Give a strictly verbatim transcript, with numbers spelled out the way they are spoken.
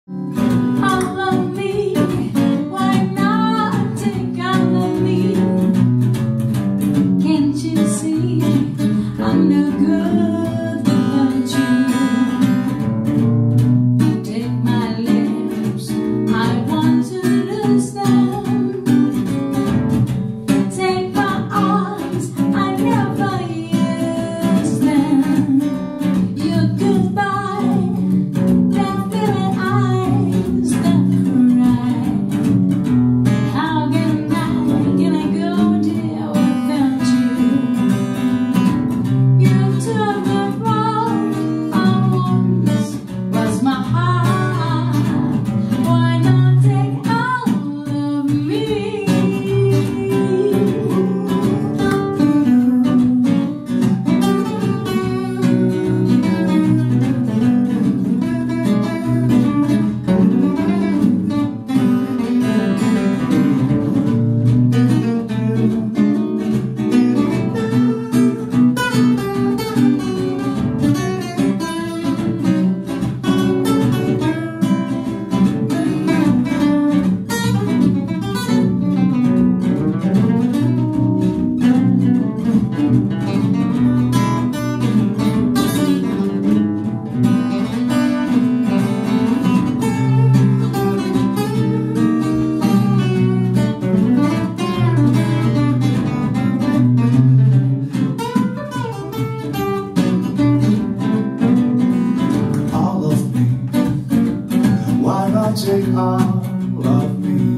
All of me, why not take all of me? Can't you see I'm no good without you? Take my lips, I want to lose them. Take my arms, I never use them. Your goodbye left feeling eyes that cry. How can I, can I go dear without you? You took the road I once was my heart. Why not take all of me? Take all of me.